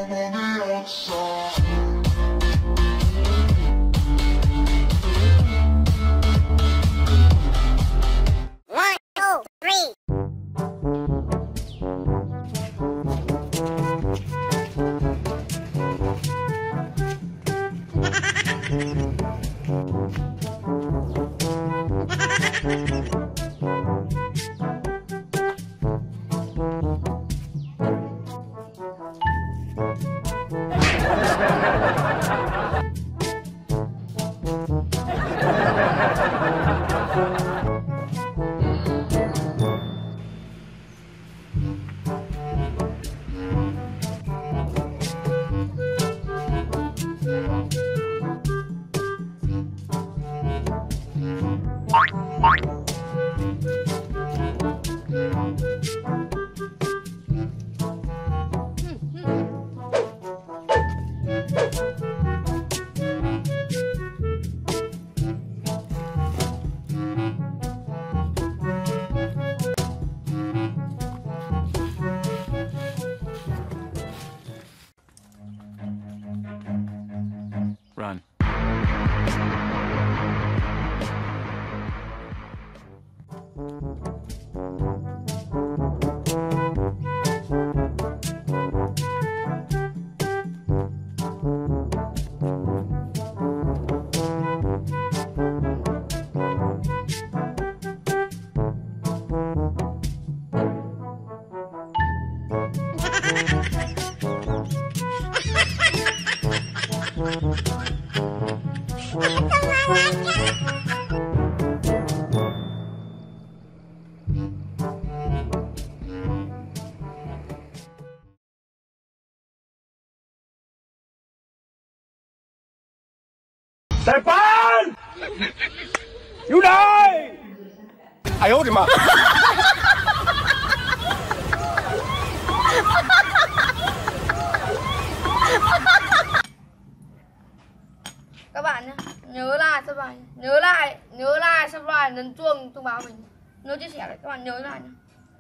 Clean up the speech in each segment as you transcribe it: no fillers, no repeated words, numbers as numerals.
Run. Sài Phan! Vô đây! Ai ốt đi mà! Các bạn nhé, nhớ like subscribe, nhớ like subscribe, nhấn chuông thông báo mình, nhớ chia sẻ đấy, các bạn nhớ like nhé.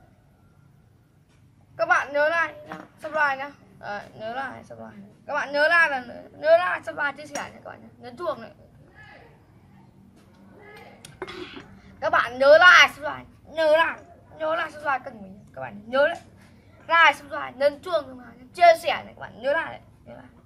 Các bạn nhớ like subscribe nhá. Nhớ like subscribe. Các bạn nhớ like subscribe, chia sẻ nhé các bạn nhé. Nhấn chuông này. Các bạn nhớ like subscribe, nhớ like subscribe cần mình các bạn nhớ đấy. Like subscribe, nhấn chuông thông báo, chia sẻ này các bạn nhớ like đấy. Nhớ like.